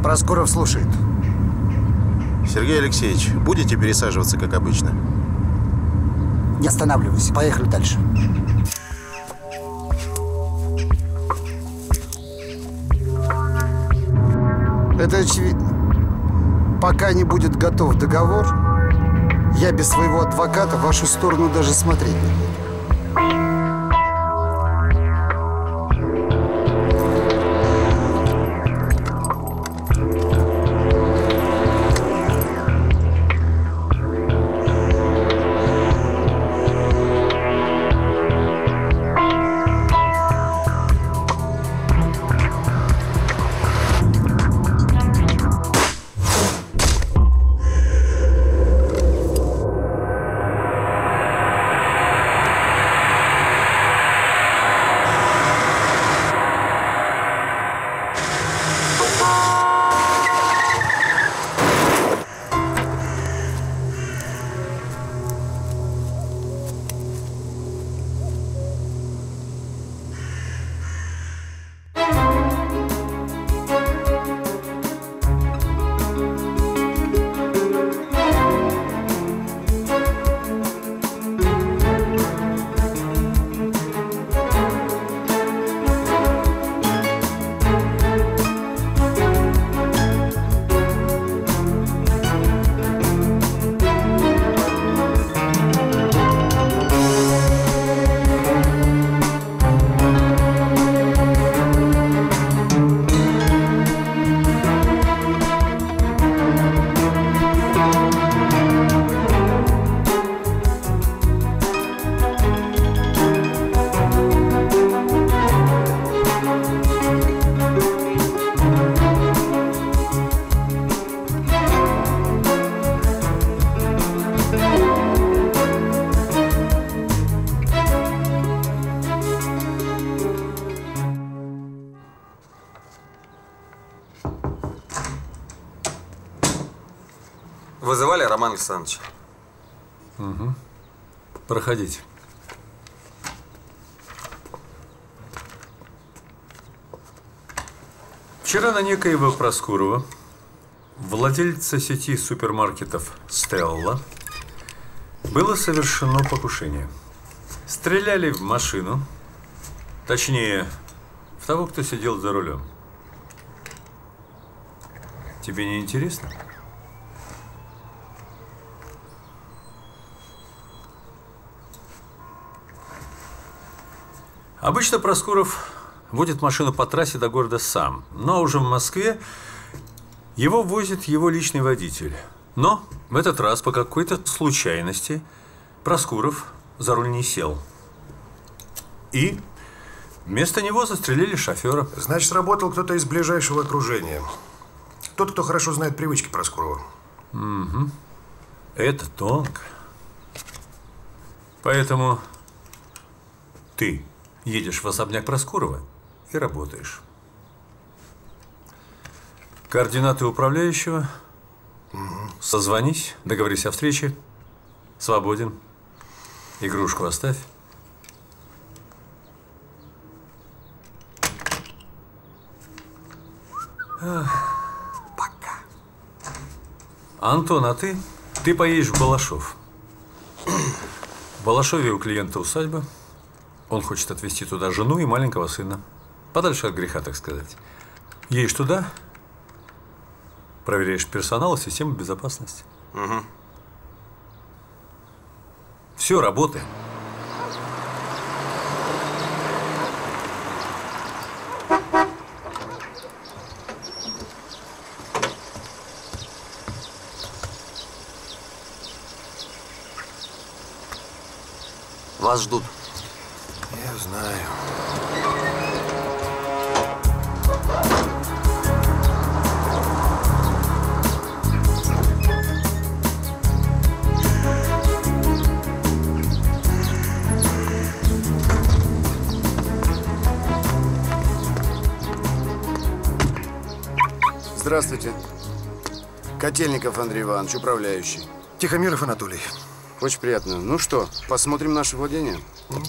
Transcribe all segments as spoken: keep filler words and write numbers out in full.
Проскуров слушает. Сергей Алексеевич, будете пересаживаться, как обычно? Не останавливайся. Поехали дальше. Это очевидно. Пока не будет готов договор, я без своего адвоката в вашу сторону даже смотреть не буду. Вызывали, Роман Александрович? Угу. Проходите. Вчера на некоего Проскурова, владельца сети супермаркетов «Стелла», было совершено покушение. Стреляли в машину, точнее, в того, кто сидел за рулем. Тебе не интересно? Обычно Проскуров водит машину по трассе до города сам, но уже в Москве его возит его личный водитель. Но в этот раз по какой-то случайности Проскуров за руль не сел. И вместо него застрелили шофера. Значит, работал кто-то из ближайшего окружения. Тот, кто хорошо знает привычки Проскурова. Угу. Это тонко. Поэтому ты едешь в особняк Проскурова и работаешь. Координаты управляющего. Угу. Созвонись, договорись о встрече. Свободен. Игрушку оставь. Пока. Антон, а ты? Ты поедешь в Балашов. В Балашове у клиента усадьба. Он хочет отвезти туда жену и маленького сына. Подальше от греха, так сказать. Едешь туда, проверяешь персонал и систему безопасности. Угу. Все, работаем. Вас ждут. Я знаю. Здравствуйте. Котельников Андрей Иванович, управляющий. Тихомиров Анатолий. Очень приятно. Ну что, посмотрим наше владение? Mm.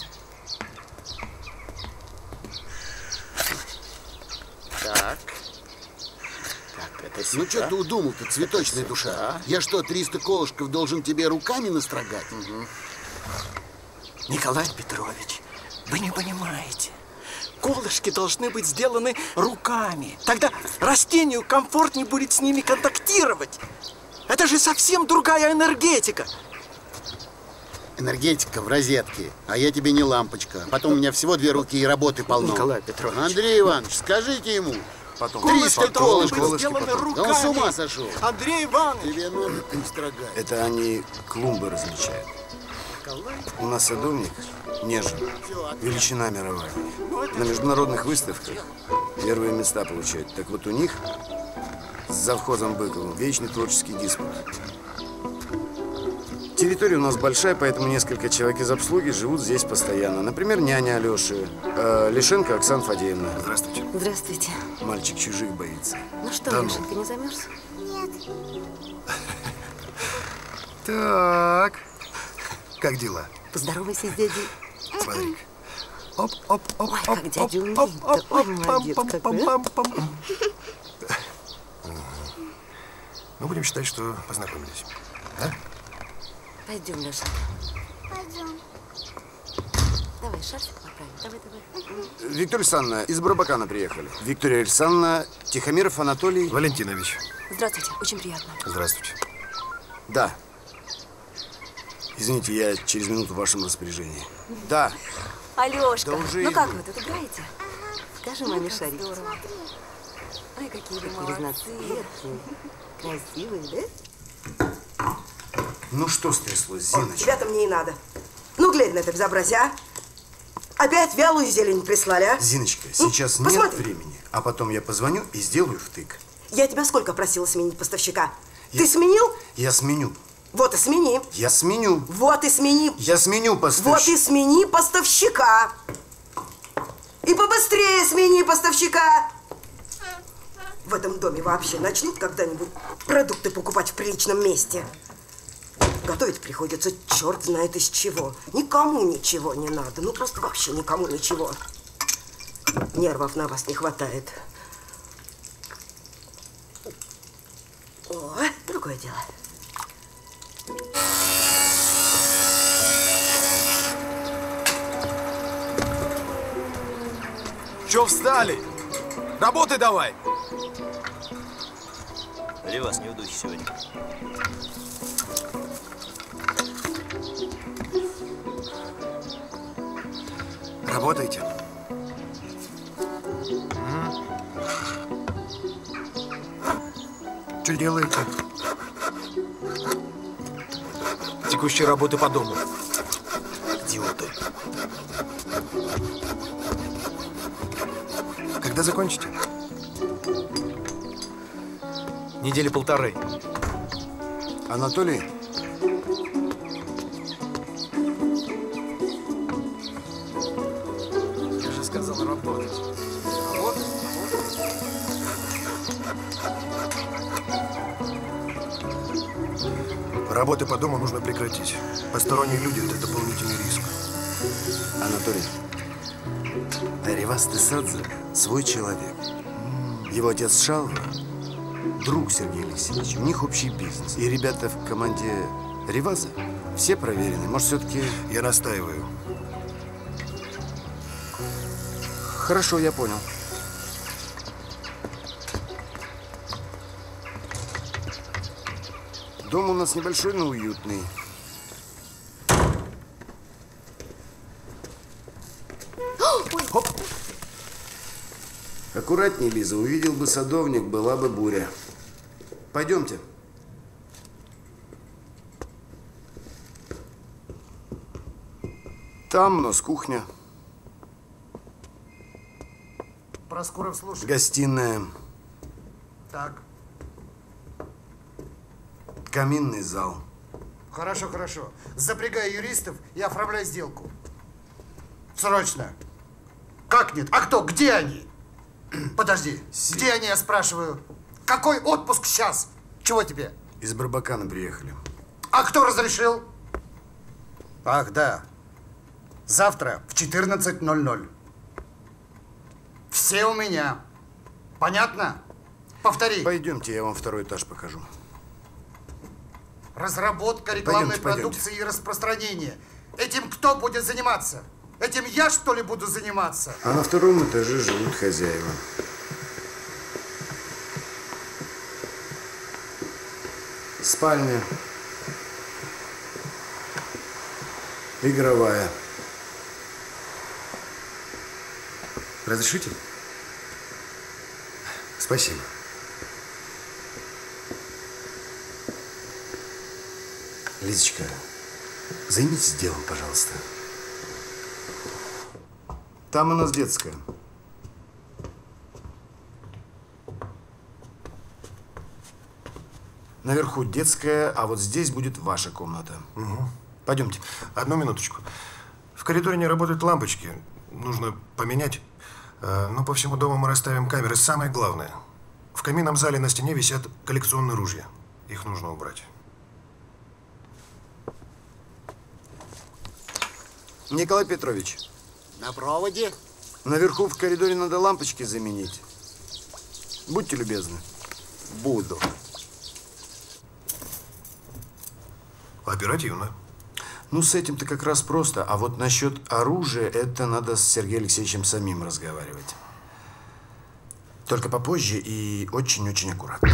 Так. Так, это Ну что ты удумал-то, цветочная душа? А? Я что, триста колышков должен тебе руками настрогать? Угу. Николай Петрович, вы не понимаете. Колышки должны быть сделаны руками. Тогда растению комфортнее будет с ними контактировать. Это же совсем другая энергетика. Энергетика в розетке, а я тебе не лампочка. Потом у меня всего две руки и работы полно. Николай Петрович. Андрей Иванович, скажите ему. Потом. триста колышков. Сделаны руками. Да он с ума сошел. Андрей Иванович. Тебе ноги не строгай. Это они клумбы размечают. У нас садовник нежен. Величина мировая. На международных выставках первые места получают. Так вот у них с завхозом Быковым вечный творческий диспут. Территория у нас большая, поэтому несколько человек из обслуги живут здесь постоянно. Например, няня Алёши, э, Лишенко Оксана Фадеевна. Здравствуйте. Здравствуйте. Мальчик чужих боится. Ну что, да Лешенька, ну. не замерз? Нет. Так. Как дела? Поздоровайся с дядей. Смотри. Оп, оп, оп, Ой, оп, как дядя оп, умеет. оп, оп, Ой, оп, молодец пам, какой, пам, а? пам, пам. Мы будем считать, что познакомились. Да? Пойдем, Лешенька. Пойдем. Давай, шарфик поправим. Давай, давай. Виктория Александровна, из Барбакана приехали. Виктория Александровна, Тихомиров Анатолий Валентинович. Здравствуйте, очень приятно. Здравствуйте. Да. Извините, я через минуту в вашем распоряжении. Да. Алешка, Да уже ну как иду. вы тут играете? Покажи маме шарик. Ой, какие вы разноцветные, красивые, да? Ну что стряслось, Зиночка? Тебя-то мне и надо. Ну, глянь на это безобразие, а? Опять вялую зелень прислали, а? Зиночка, сейчас ну, нет посмотри. времени, а потом я позвоню и сделаю втык. Я тебя сколько просила сменить поставщика? Я... Ты сменил? Я сменю. Вот и смени. Я сменю. Вот и смени. Я сменю поставщика. Вот и смени поставщика. И побыстрее смени поставщика. В этом доме вообще начнут когда-нибудь продукты покупать в приличном месте? Готовить приходится черт знает из чего. Никому ничего не надо. Ну, просто вообще никому ничего. Нервов на вас не хватает. О, другое дело. Че встали? Работай давай! Ревас, не удачи сегодня. Работайте. Что делаете? Текущие работы по дому. Идиоты. Когда закончите? Недели полторы. Анатолий? Я же сказал работать. Вот. Работы по дому нужно прекратить. Посторонние люди – это дополнительный риск. Анатолий, Ревас Тесадзе свой человек. Его отец Шалва – друг Сергея Алексеевича. У них общий бизнес. И ребята в команде Реваза все проверены. Может, все-таки… Я настаиваю. Хорошо, я понял. Дом у нас небольшой, но уютный. Хоп. Аккуратней, Лиза. Увидел бы садовник, была бы буря. Пойдемте. Там у нас кухня. Проскуров, слушай. Гостиная. Так. Каминный зал. Хорошо, хорошо. Запрягай юристов и оформляй сделку. Срочно. Как нет? А кто? Где они? Подожди. Си. Где они, я спрашиваю? Какой отпуск сейчас? Чего тебе? Из Барбакана приехали. А кто разрешил? Ах, да. Завтра в четырнадцать ноль ноль. Все у меня. Понятно? Повтори. Пойдемте, я вам второй этаж покажу. Разработка рекламной Пойдемте, пойдемте. продукции и распространение. Этим кто будет заниматься? Этим я, что ли, буду заниматься? А на втором этаже живут хозяева. Спальня. Игровая. Разрешите? Спасибо. Лизочка, займитесь делом, пожалуйста. Там у нас детская. Наверху детская, а вот здесь будет ваша комната. Угу. Пойдемте. Одну минуточку. В коридоре не работают лампочки. Нужно поменять. Но по всему дому мы расставим камеры. Самое главное. В каминном зале на стене висят коллекционные ружья. Их нужно убрать. Николай Петрович. На проводе? Наверху в коридоре надо лампочки заменить. Будьте любезны. Буду. Оперативно. Ну, с этим-то как раз просто. А вот насчет оружия, это надо с Сергеем Алексеевичем самим разговаривать. Только попозже и очень-очень аккуратно.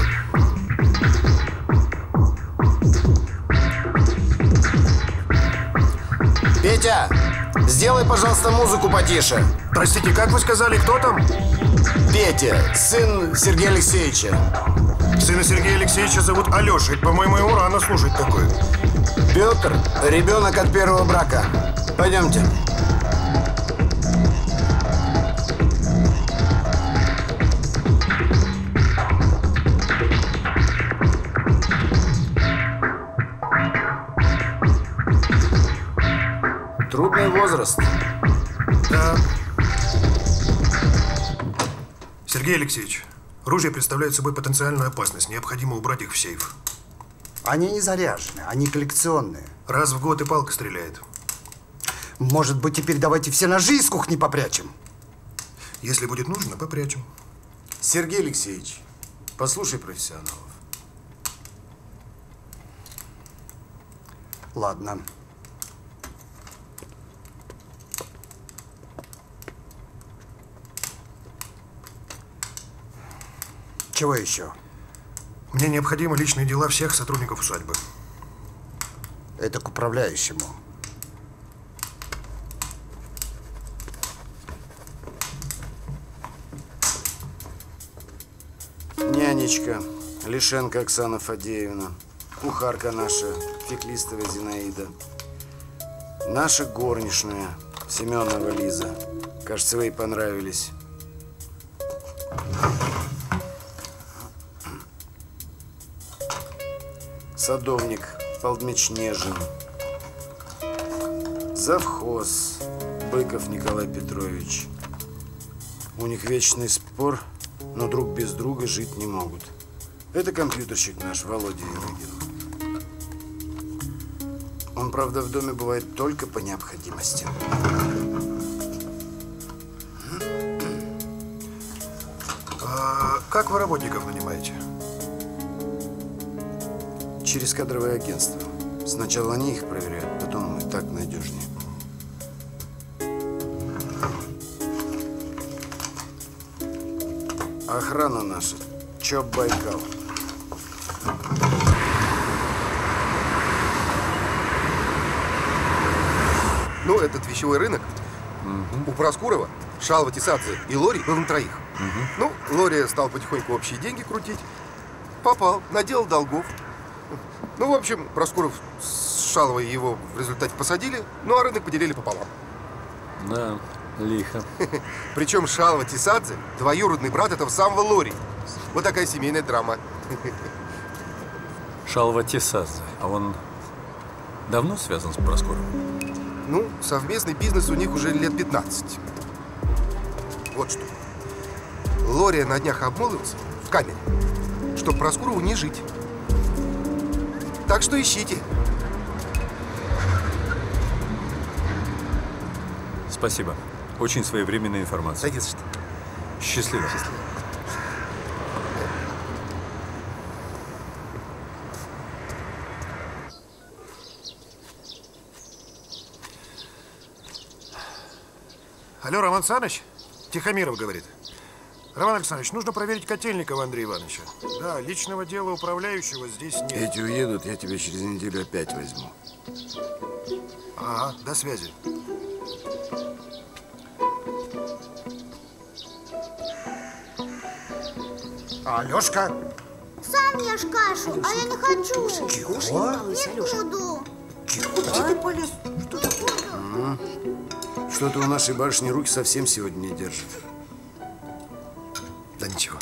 Петя, сделай, пожалуйста, музыку потише. Простите, как вы сказали, кто там? Петя, сын Сергея Алексеевича. Сына Сергея Алексеевича зовут Алеша. Это, по-моему, его рано слушать такое. Петр, ребенок от первого брака. Пойдемте. Трудный возраст. Да. Сергей Алексеевич, ружья представляют собой потенциальную опасность. Необходимо убрать их в сейф. Они не заряжены, они коллекционные. Раз в год и палка стреляет. Может быть, теперь давайте все ножи из кухни попрячем? Если будет нужно, попрячем. Сергей Алексеевич, послушай профессионалов. Ладно. Чего еще? Мне необходимы личные дела всех сотрудников усадьбы. Это к управляющему. Нянечка, Лишенко Оксана Фадеевна, кухарка наша, Феклистова Зинаида, наша горничная, Семенова Лиза. Кажется, вы ей понравились. Садовник Полдмич Нежин. Завхоз Быков Николай Петрович. У них вечный спор, но друг без друга жить не могут. Это компьютерщик наш, Володя Ерыгин. Он, правда, в доме бывает только по необходимости. А как вы работников нанимаете? Через кадровое агентство. Сначала они их проверяют, потом мы. Так надежнее. Охрана наша. ЧОП Байкал. Ну, этот вещевой рынок угу. у Проскурова, Шалва, Тисадзе и Лори был на троих. Угу. Ну, Лори стал потихоньку общие деньги крутить. Попал, наделал долгов. Ну, в общем, Проскуров с Шаловой его в результате посадили, ну, а рынок поделили пополам. Да, лихо. Причем Шалва Тисадзе – двоюродный брат этого самого Лори. Вот такая семейная драма. Шалва Тисадзе. А он давно связан с Проскуровым? Ну, совместный бизнес у них уже лет пятнадцать. Вот что. Лори на днях обмолвился в камере, что Проскурову не жить. Так что ищите. Спасибо. Очень своевременная информация. Да не за что. Счастливо. Счастливо. Алло, Роман Саныч? Тихомиров говорит. Роман Александрович, нужно проверить Котельникова Андрея Ивановича. Да, личного дела управляющего здесь нет. Эти уедут, я тебя через неделю опять возьму. Ага, до связи. Алешка. Сам ешь кашу, а я не хочу. Тихо, не балуйся, Не Алеша. буду. Куда ты полез? Что такое? Ага. Что-то у нашей барышни руки совсем сегодня не держат. Да ничего.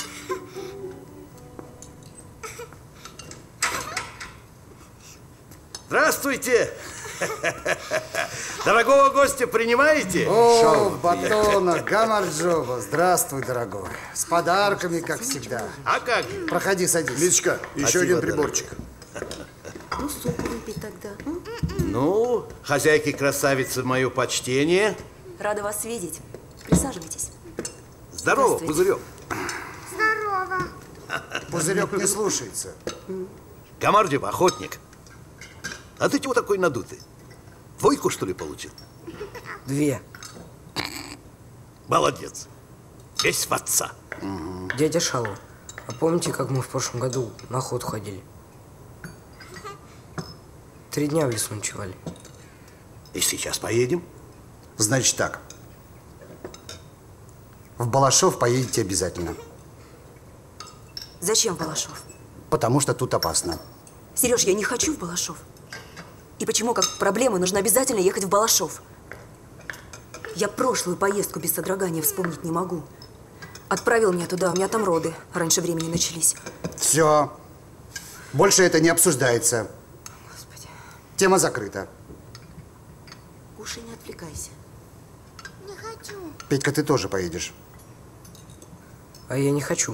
Здравствуйте! Дорогого гостя принимаете? О, Батона, Гамарджоба, здравствуй, дорогой. С подарками, как всегда. А как? Проходи, садись. Лизочка, еще один приборчик. Ну, суп выпей тогда. м? Ну, хозяйке красавицы мое почтение. Рада вас видеть. Присаживайтесь. Здорово, Пузырек. Здорово. Пузырек не слушается. Гамарджоба, охотник. А ты чего такой надутый? Двойку, что ли, получил? Две. Молодец. Весь в отца. Угу. Дядя Шалва, а помните, как мы в прошлом году на охоту ходили? Три дня в лесу ночевали. И сейчас поедем? Значит так. В Балашов поедете обязательно. Зачем в Балашов? Потому что тут опасно. Сереж, я не хочу в Балашов. И почему, как проблема, нужно обязательно ехать в Балашов? Я прошлую поездку без содрогания вспомнить не могу. Отправил меня туда, у меня там роды раньше времени начались. Все. Больше это не обсуждается. Господи. Тема закрыта. Уши, не отвлекайся. Не хочу. Петька, ты тоже поедешь. А я не хочу.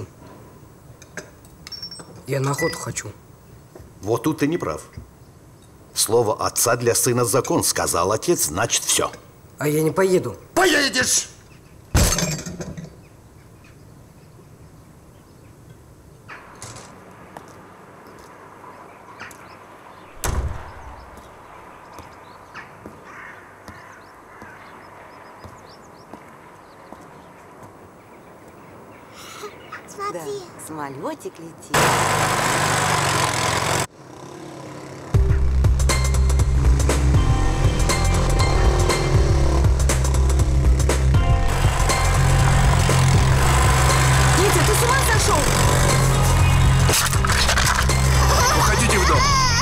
Я на охоту хочу. Вот тут ты не прав. Слово отца для сына закон. Сказал отец, значит все. А я не поеду. Поедешь! Смотри. Да, самолетик летит. Витя, ты с ума сошел? Уходите в дом.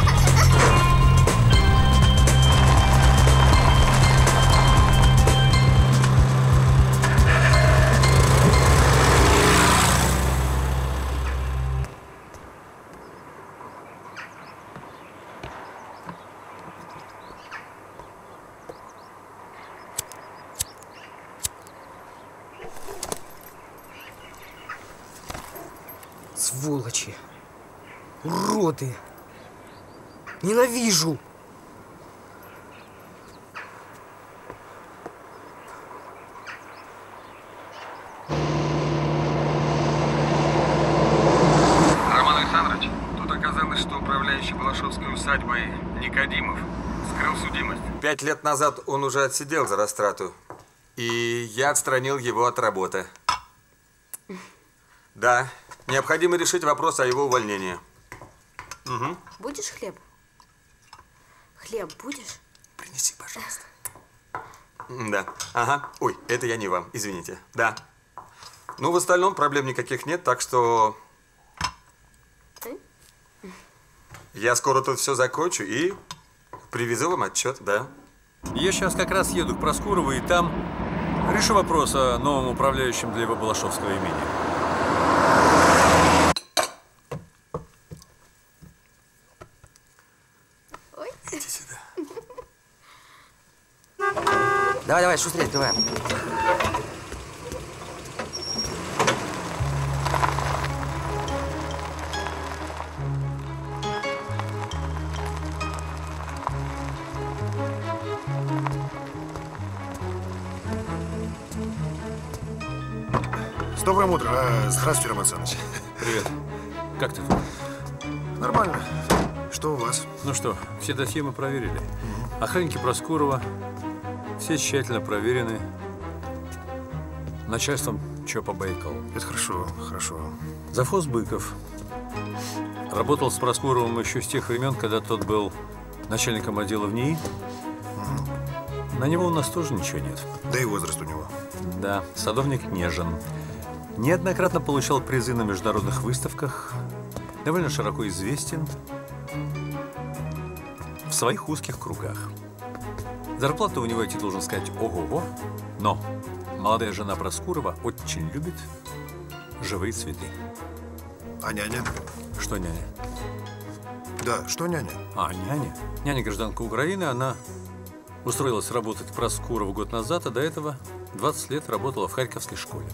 Сволочи. Уроды. Ненавижу. Роман Александрович, тут оказалось, что управляющий Балашовской усадьбой Никодимов скрыл судимость. Пять лет назад он уже отсидел за растрату. И я отстранил его от работы. Да, необходимо решить вопрос о его увольнении. Угу. Будешь хлеб? Хлеб будешь? Принеси, пожалуйста. Да, ага. Ой, это я не вам, извините. Да. Ну, в остальном проблем никаких нет, так что... Я скоро тут все закончу и привезу вам отчет, да. Я сейчас как раз еду к Проскурову, и там решу вопрос о новом управляющем для его Балашовского имени. Ой. Иди сюда. Давай, давай, шустрее открываем. С добрым утром. А, здравствуйте, Роман Саныч. Привет. Как ты тут? Нормально. Что у вас? Ну что, все досье мы проверили. Охранники Проскурова, все тщательно проверены. начальством ЧОПа Байкал. Это хорошо, хорошо. Завхоз Быков работал с Проскуровым еще с тех времен, когда тот был начальником отдела в НИИ. Угу. На него у нас тоже ничего нет. Да и возраст у него. Да, садовник нежен. Неоднократно получал призы на международных выставках. Довольно широко известен в своих узких кругах. Зарплата у него, я тебе должен сказать, ого-го. Но молодая жена Проскурова очень любит живые цветы. А няня? Что няня? Да, что няня? А, няня? Няня гражданка Украины, она устроилась работать к Проскурову год назад, а до этого двадцать лет работала в Харьковской школе.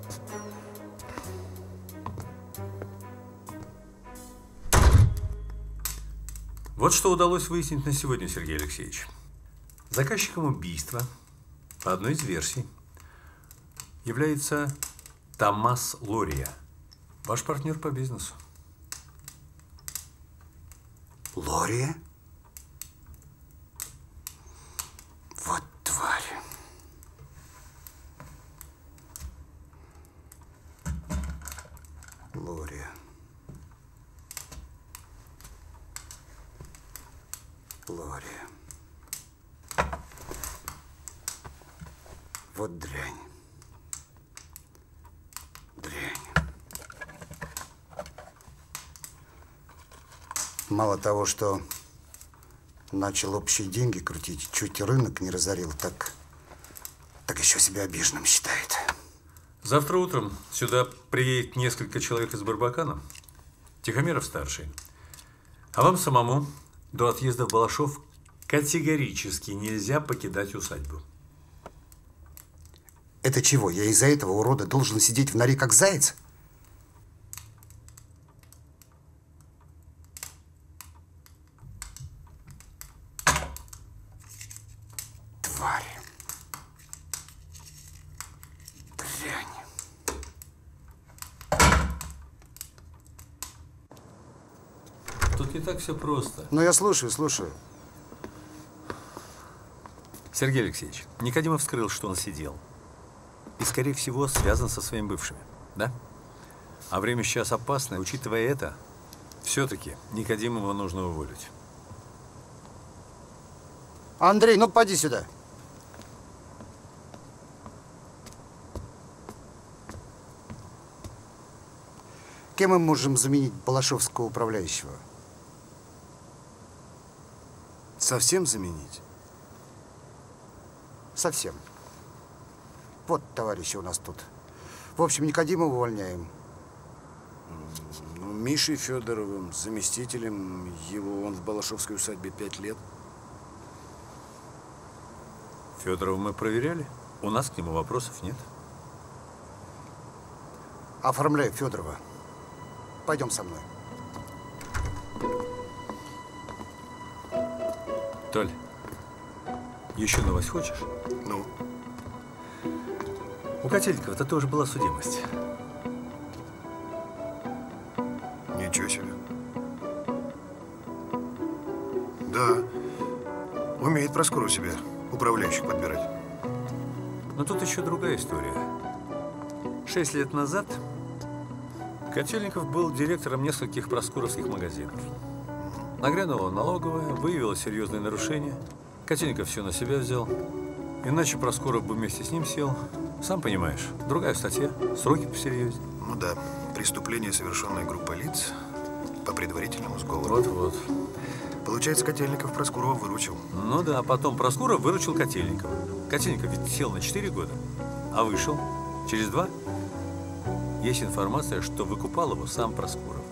Вот что удалось выяснить на сегодня, Сергей Алексеевич. Заказчиком убийства, по одной из версий, является Томас Лория, ваш партнер по бизнесу. Лория? Вот тварь. Лория. Лория. Вот дрянь. Дрянь. Мало того, что начал общие деньги крутить, чуть рынок не разорил, так, так еще себя обиженным считает. Завтра утром сюда приедет несколько человек из Барбакана, Тихомиров-старший. А вам самому до отъезда в Балашов категорически нельзя покидать усадьбу. Это чего? Я из-за этого урода должен сидеть в норе, как заяц? Тварь. Дрянь. Тут не так все просто. Ну, я слушаю, слушаю. Сергей Алексеевич, Никодимов вскрыл, что он сидел. И, скорее всего, связан со своими бывшими, да? А время сейчас опасное. Учитывая это, все-таки Никодимова нужно уволить. Андрей, ну поди сюда. Кем мы можем заменить балашовского управляющего? Совсем заменить? Совсем. Вот, товарищи, у нас тут. В общем, Никодимова увольняем. Ну, Мишей Федоровым, заместителем его, он в Балашовской усадьбе пять лет. Федорова мы проверяли. У нас к нему вопросов нет. Оформляй Федорова. Пойдем со мной. Толь, еще новость хочешь? Ну? У Котельникова-то тоже была судимость. Ничего себе. Да. Умеет Проскуров себе управляющих подбирать. Но тут еще другая история. Шесть лет назад Котельников был директором нескольких проскуровских магазинов. Нагрянула налоговая, выявила серьезные нарушения. Котельников все на себя взял. Иначе Проскуров бы вместе с ним сел. Сам понимаешь, другая статья, сроки посерьезнее. Ну да, преступление, совершенное группой лиц по предварительному сговору. Вот-вот. Получается, Котельников Проскурова выручил. Ну да, а потом Проскуров выручил Котельникова. Котельников ведь сел на четыре года, а вышел через два. Есть информация, что выкупал его сам Проскуров.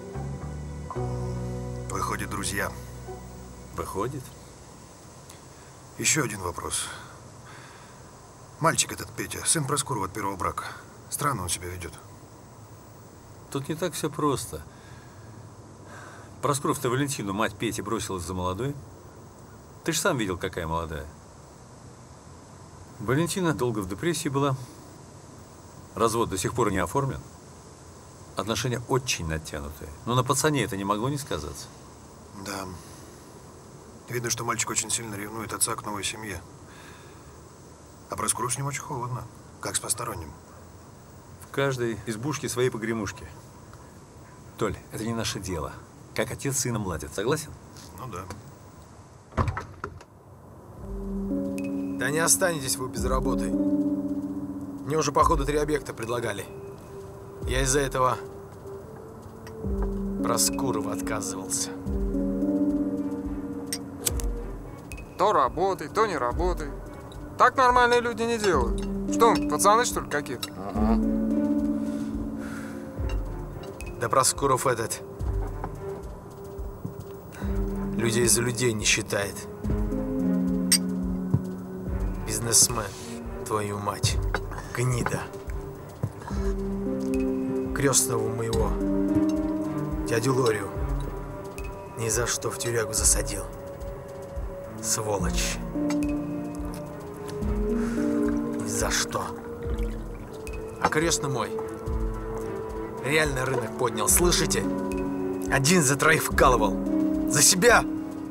Выходит, друзья. Выходит. Еще один вопрос. Мальчик этот, Петя, сын Проскурова от первого брака. Странно он себя ведет. Тут не так все просто. Проскуров-то Валентину, мать Пети, бросилась за молодой. Ты же сам видел, какая молодая. Валентина долго в депрессии была. Развод до сих пор не оформлен. Отношения очень натянутые. Но на пацане это не могло не сказаться. Да. Видно, что мальчик очень сильно ревнует отца к новой семье. А Проскуров с ним очень холодно. Как с посторонним? В каждой избушке свои погремушки. Толь, это не наше дело. Как отец сына младит. Согласен? Ну да. Да не останетесь вы без работы. Мне уже, походу, три объекта предлагали. Я из-за этого Проскурова отказывался. То работай, то не работай. Так нормальные люди не делают. Что, пацаны, что ли, какие-то? Ага. Да Проскуров этот людей за людей не считает. Бизнесмен, твою мать. Гнида. Крестного моего, дядю Лорию, ни за что в тюрягу засадил. Сволочь. Ни за что. А крестный мой реально рынок поднял, слышите? Один за троих вкалывал. За себя.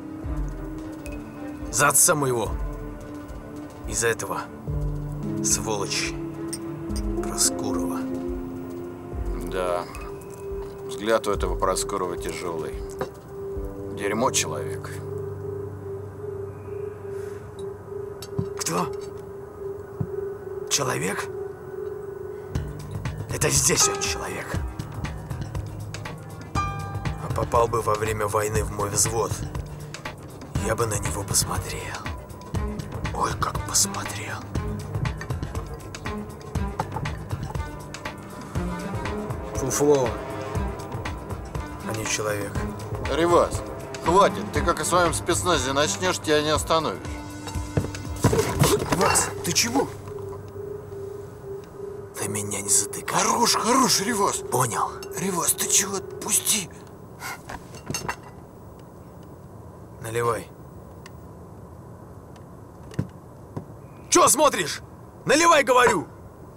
За отца моего. Из-за этого сволочь Проскурова. Да, взгляд у этого Проскурова тяжелый. Дерьмо человек. Кто? Человек? Это здесь он человек. А попал бы во время войны в мой взвод, я бы на него посмотрел. Ой, как посмотрел. Фуфло, а не человек. Ревас, хватит. Ты как о своем спецназе начнешь, тебя не остановишь. Ревас, ты чего? Ты меня не затыкай. Хорош, хорош, Ревас. Понял. Ревас, ты чего? Отпусти. Наливай. Чё смотришь? Наливай, говорю!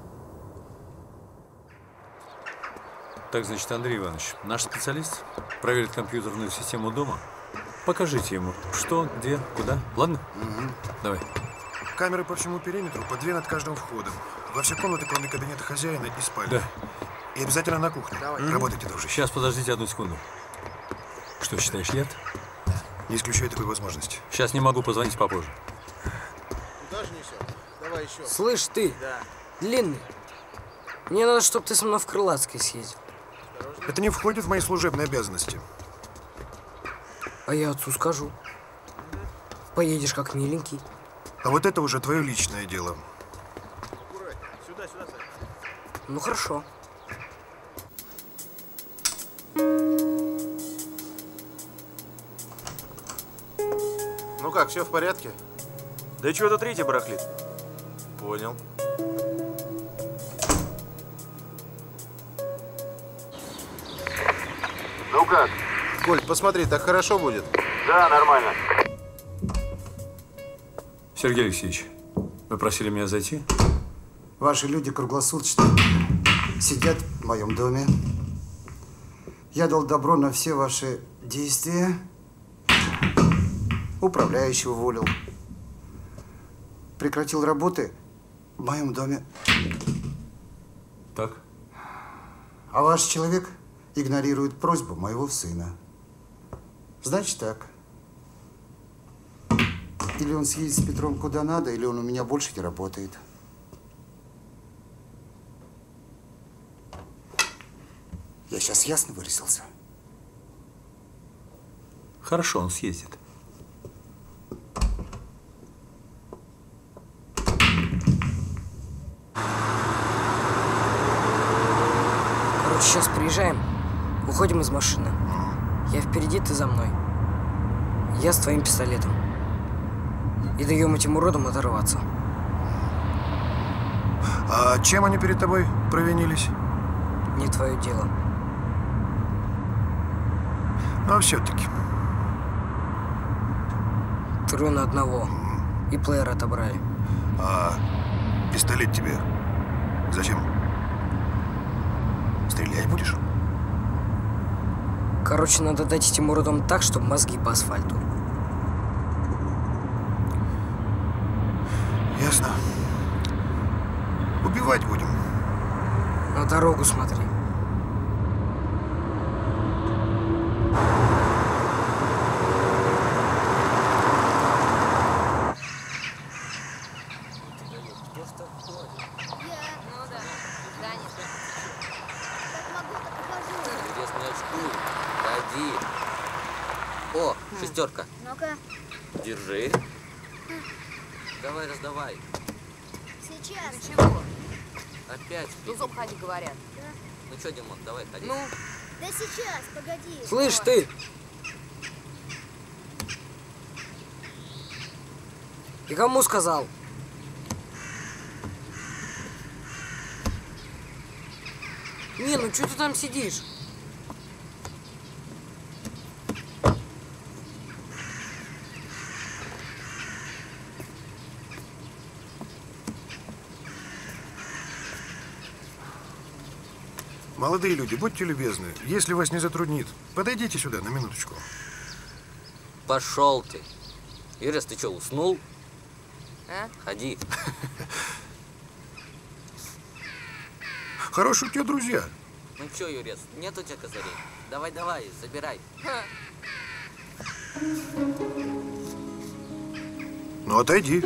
Так, значит, Андрей Иванович, наш специалист проверит компьютерную систему дома. Покажите ему, что, где, куда. Ладно? Угу. Давай. Камеры по всему периметру, по две над каждым входом. Во все комнаты, кроме кабинета хозяина и спальни. Да. И обязательно на кухне. Давай. Работайте, дружище. Сейчас, подождите одну секунду. Что, считаешь, яд? Не исключаю такой возможности. Сейчас не могу, позвонить попозже. Куда же несет? Давай еще. Слышь, ты, Да. длинный, мне надо, чтобы ты со мной в Крылатское съездил. Это не входит в мои служебные обязанности. А я отцу скажу. Поедешь как миленький. А вот это уже твое личное дело. Сюда, сюда, сюда. Ну, хорошо. Ну как, все в порядке? Да чего-то третий барахлит. Понял. Ну как? Коль, посмотри, так хорошо будет? Да, нормально. Сергей Алексеевич, вы просили меня зайти? Ваши люди круглосуточно сидят в моем доме. Я дал добро на все ваши действия. Управляющего уволил. Прекратил работы в моем доме. Так. А ваш человек игнорирует просьбу моего сына. Значит так. Или он съездит с Петром куда надо, или он у меня больше не работает. Я сейчас ясно выразился? Хорошо, он съездит. Короче, сейчас приезжаем, уходим из машины. Я впереди, ты за мной. Я с твоим пистолетом. И даем этим уродам оторваться. А чем они перед тобой провинились? Не твое дело. Но все-таки. Трое на одного. И плеер отобрали. А пистолет тебе зачем? Стрелять будешь? Короче, надо дать этим уродам так, чтобы мозги по асфальту. Ясно. Убивай. Спать будем. На дорогу смотри. О, шестерка. Ну-ка. Держи. Давай, раздавай. Сейчас. Ну чего? Опять. Тузом ходи, говорят. Да. Ну что, Димон, давай, ходи. Ну? Да сейчас, погоди. Слышь, ты! Ты кому сказал? Не, ну что ты там сидишь? Молодые люди, будьте любезны, если вас не затруднит, подойдите сюда на минуточку. Пошел ты. Ирис, ты что, уснул? А? Ходи. Хорошие у тебя друзья. Ну что, Юрец, нет у тебя козырей? Давай, давай, забирай. Ну, отойди.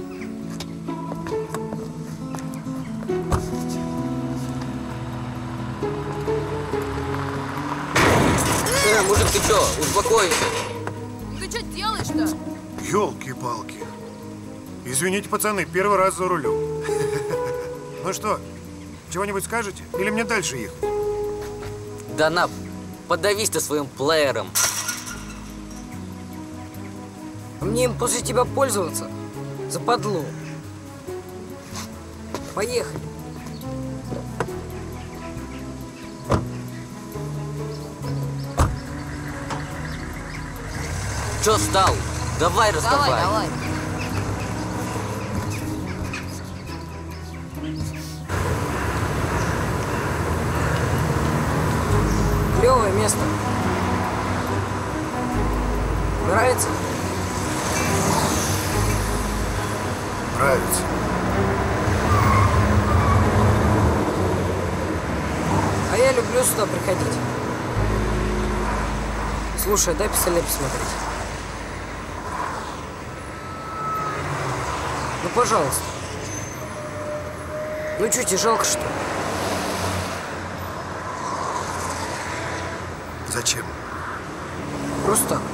Э, мужик, ты что, успокойся. Ты что делаешь-то? Ёлки-палки. Извините, пацаны, первый раз за рулем. Ну что, чего-нибудь скажете? Или мне дальше ехать? Да на, подавись ты своим плеером. Мне им после тебя пользоваться? Западло. Поехали. Чё стал? Давай раздавай. Давай, давай. Клевое место. Нравится? Нравится. А я люблю сюда приходить. Слушай, дай пистолет посмотреть. Ну, пожалуйста. Ну, что, тебе жалко, что ли? Зачем? Просто так.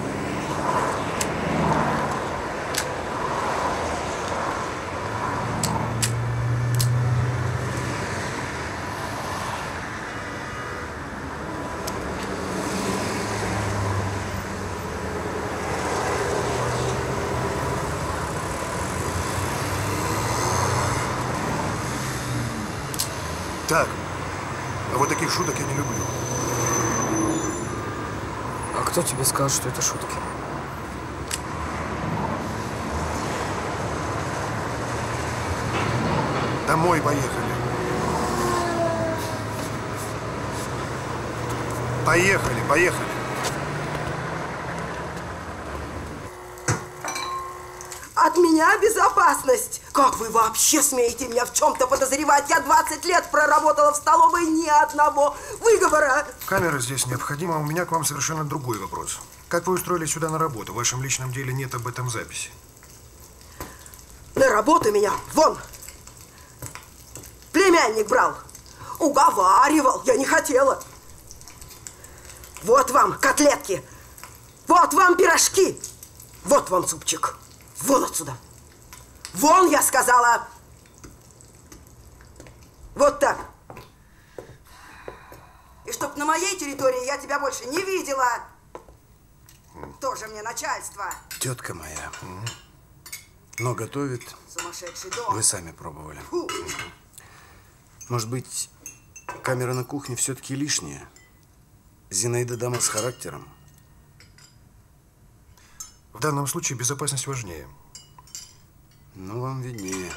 Так. А вот таких шуток я не люблю. А кто тебе сказал, что это шутки? Домой поехали. Поехали, поехали. От меня безопасность. Как вы вообще смеете меня в чем-то подозревать? Я двадцать лет проработала в столовой, ни одного выговора. Камера здесь необходима, а у меня к вам совершенно другой вопрос. Как вы устроились сюда на работу? В вашем личном деле нет об этом записи. На работу меня, вон, племянник брал. Уговаривал, я не хотела. Вот вам котлетки, вот вам пирожки, вот вам супчик. Вон отсюда. Вон, я сказала. Вот так. И чтоб на моей территории я тебя больше не видела. Тоже мне начальство. Тетка моя. Но готовит. Сумасшедший дом. Вы сами пробовали. Фу. Может быть, камера на кухне все-таки лишняя? Зинаида дама с характером. В данном случае безопасность важнее. Ну, вам виднее.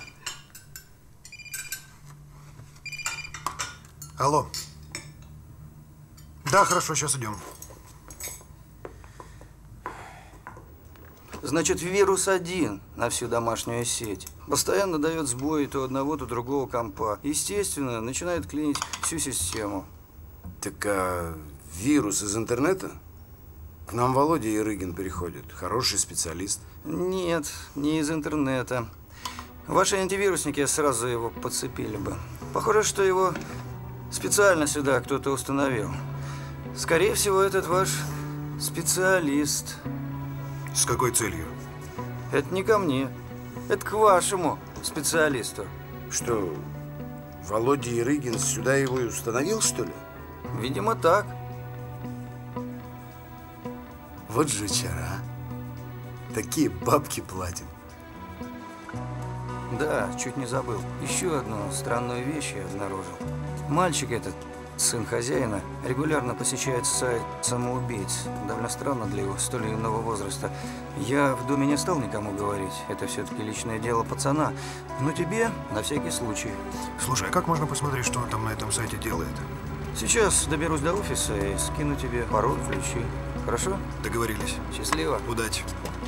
Алло. Да, хорошо, сейчас идем. Значит, вирус один на всю домашнюю сеть. Постоянно дает сбои то одного, то другого компа. Естественно, начинает клинить всю систему. Так а вирус из интернета? К нам Володя Ярыгин приходит. Хороший специалист. Нет, не из интернета. Ваши антивирусники сразу его подцепили бы. Похоже, что его специально сюда кто-то установил. Скорее всего, этот ваш специалист. С какой целью? Это не ко мне. Это к вашему специалисту. Что, Володя Ярыгин сюда его и установил, что ли? Видимо, так. Вот же вчера. Такие бабки платим. Да, чуть не забыл. Еще одну странную вещь я обнаружил. Мальчик этот, сын хозяина, регулярно посещает сайт самоубийц. Довольно странно для его столь юного возраста. Я в доме не стал никому говорить. Это все-таки личное дело пацана. Но тебе на всякий случай. Слушай, а как можно посмотреть, что он там на этом сайте делает? Сейчас доберусь до офиса и скину тебе пароль, ключи. Хорошо? Договорились. Счастливо. Удачи.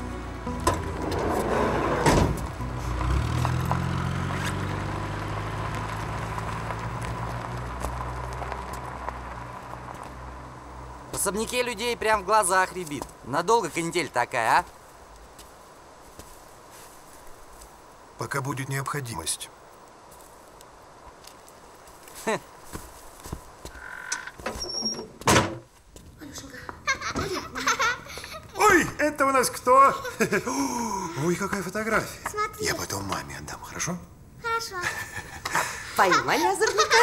В особняке людей прям в глазах рябит. Надолго канитель такая, а? Пока будет необходимость. Хе. Ой, это у нас кто? Ой, какая фотография. Смотри. Я потом маме отдам, хорошо? Хорошо. Поймали озорника.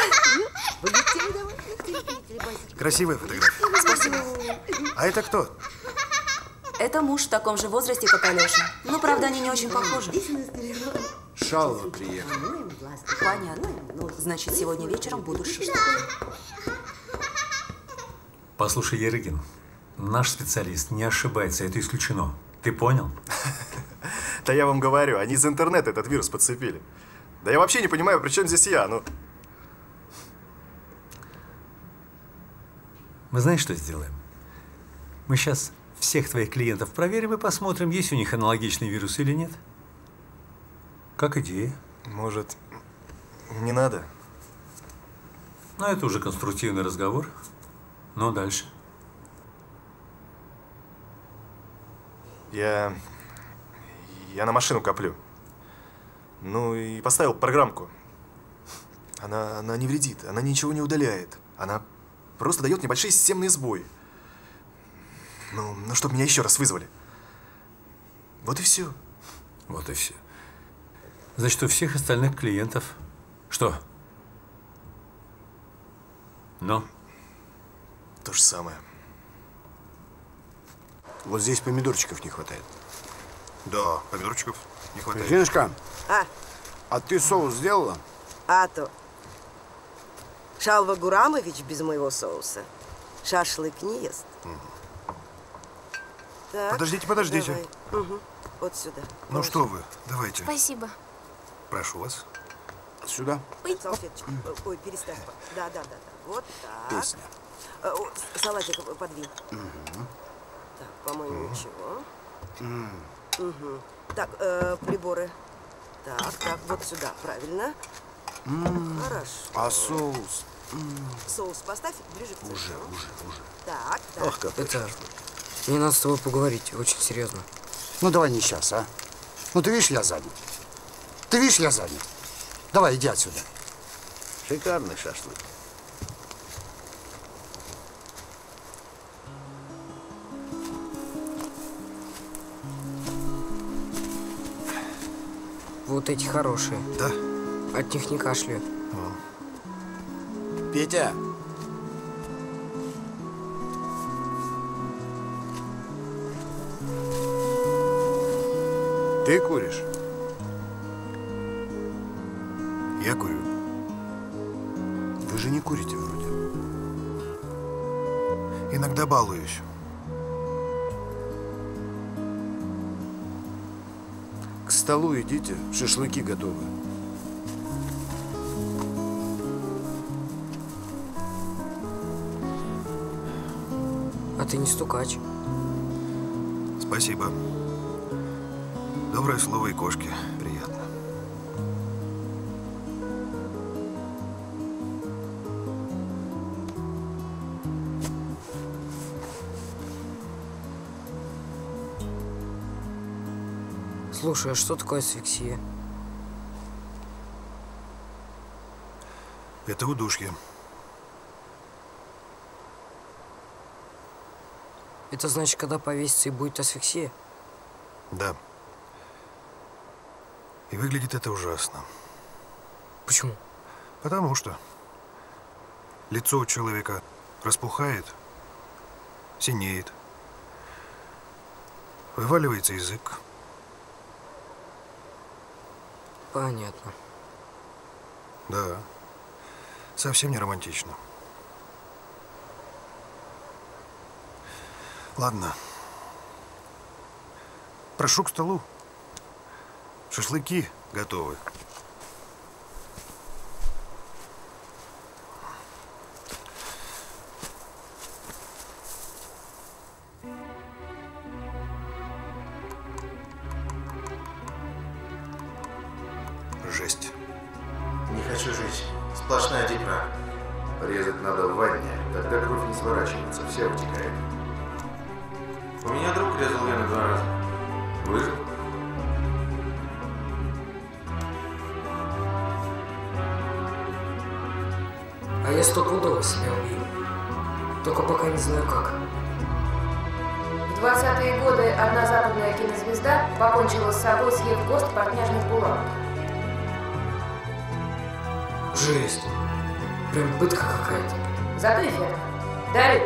Красивая фотография. Спасибо. А это кто? Это муж в таком же возрасте, как Алеша. Ну, правда, они не очень похожи. Шалва приехала. Понятно. Значит, сегодня вечером будут шашлыки. Послушай, Ярыгин, наш специалист не ошибается, это исключено. Ты понял? Да я вам говорю, они из интернета этот вирус подцепили. Да я вообще не понимаю, при чем здесь я, ну... Мы знаешь, что сделаем? Мы сейчас всех твоих клиентов проверим и посмотрим, есть у них аналогичный вирус или нет. Как идея? Может, не надо? Ну, это уже конструктивный разговор. Но дальше. Я... Я на машину коплю. Ну и поставил программку. Она, она не вредит, она ничего не удаляет. Она просто дает небольшие системные сбои. Ну, ну чтобы меня еще раз вызвали. Вот и все. Вот и все. Значит, у всех остальных клиентов что? Ну? То же самое. Вот здесь помидорчиков не хватает. Да, помидорчиков не хватает. Зиночка, А, а ты соус сделала? а то. Шалва Гурамович без моего соуса шашлык не ест. Так, Подождите, подождите. давай. Угу. Вот сюда. Ну Вот. что вы, давайте. Спасибо. Прошу вас. Сюда. Салфеточку. Ой, переставь. Да, да, да, да. Вот так. Песня. Э, о, салатик подвинь. Угу. Так, по-моему, Мгм. ничего. М. Угу. Так, э, приборы. Так, так, вот сюда, правильно. М. Хорошо. А соус? М. Соус поставь ближе к центру. Уже, уже, уже. Так, так. Ох, как Это... Мне надо с тобой поговорить, очень серьезно. Ну, давай не сейчас, а? Ну, ты видишь, я занят. Ты видишь, я занят. Давай, иди отсюда. Шикарный шашлык. Вот эти хорошие. Да? От них не кашляю. Петя! Ты куришь? Я курю. Вы же не курите вроде. Иногда балуюсь. К столу идите, шашлыки готовы. А ты не стукач. Спасибо. Доброе слово и кошке. Приятно. Слушай, а что такое асфиксия? Это удушье. Это значит, когда повесится и будет асфиксия? Да. И выглядит это ужасно. Почему? Потому что лицо у человека распухает, синеет, вываливается язык. Понятно. Да, совсем не романтично. Ладно. Прошу к столу. Шашлыки готовы. Жесть. Не хочу жить. Сплошная дикра. Резать надо в ванне, тогда кровь не сворачивается, вся утекает. У меня друг резал вены два раза. Выжил. А я стопудово себя убью. Только пока не знаю как. В двадцатые годы одна западная кинозвезда покончила с собой, съев гост портняжных булавок. Жесть. Прям пытка какая-то. Зато эффект. Дарю.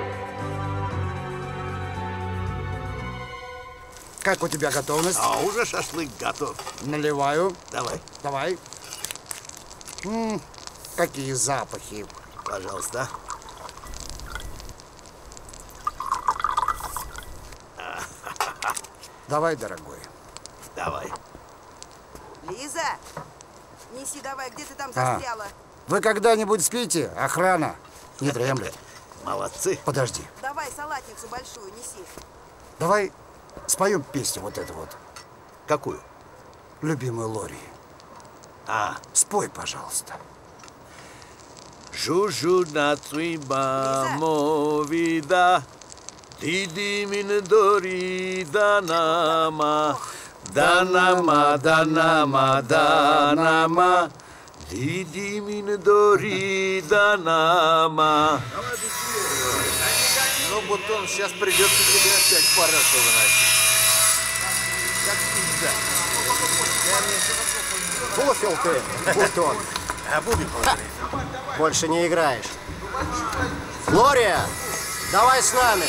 Как у тебя готовность? А уже шашлык готов. Наливаю. Давай. Давай. М-м, какие запахи. Пожалуйста. Давай, дорогой. Давай. Лиза, неси давай, где ты там А. застряла? Вы когда-нибудь спите? Охрана. Не дремлет. Молодцы. Подожди. Давай салатницу большую неси. Давай споем песню вот эту вот. Какую? Любимую Лори. А. Спой, пожалуйста. Жужу на цуиба мовида, диди миндори данама, данама, данама, данама, диди миндори данама. Ну, Бутон, сейчас придется тебе опять парашу выносить. Как всегда. Буфил ты, Бутон. А бубен положи. Больше не играешь. Глория, давай с нами.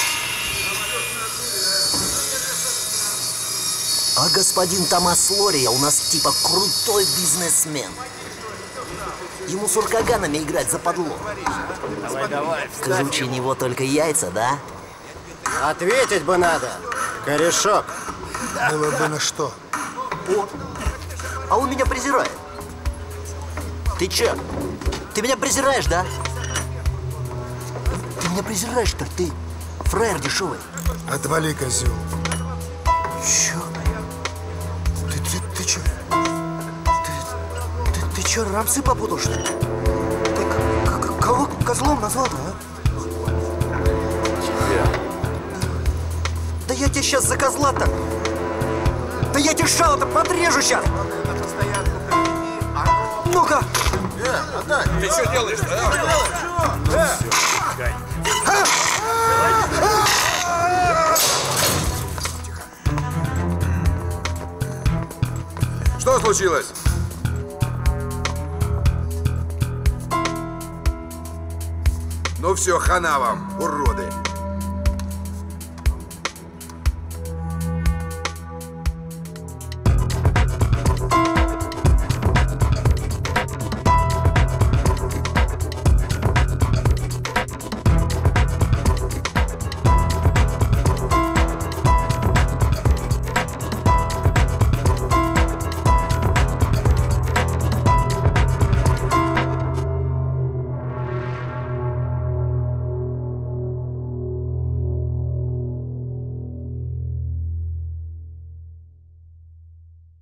А господин Томас Лория у нас типа крутой бизнесмен. Ему с уркаганами играть западло. Давай, давай, Круче него только яйца, да? Ответить бы надо, корешок. Было бы на что. О, а он меня презирает. Ты че? Ты меня презираешь, да? Ты меня презираешь, что ты фраер дешевый. Отвали, козел. Чё? Ты, ты, ты чё? Ты, ты, ты чё, рамсы попутал, что ли? Ты к- к- кого козлом назвал-то, а? Тебя. Да я тебе сейчас за козла-то! Да я тебе шало-то подрежу сейчас! Ну-ка! Э, отдай! Ты что делаешь? Э, Что случилось? Ну все, хана вам, уроды.